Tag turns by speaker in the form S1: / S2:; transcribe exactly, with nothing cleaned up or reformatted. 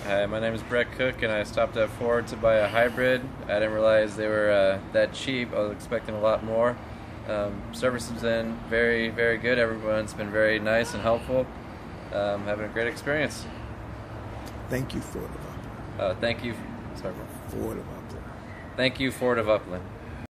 S1: Hi, my name is Brett Cook, and I stopped at Ford to buy a hybrid. I didn't realize they were uh, that cheap. I was expecting a lot more. Um, service has been very, very good. Everyone's been very nice and helpful. Um, having a great experience.
S2: Thank you, Ford of Upland.
S1: Uh, thank you. Sorry.
S2: Ford of Upland.
S1: Thank you, Ford of Upland.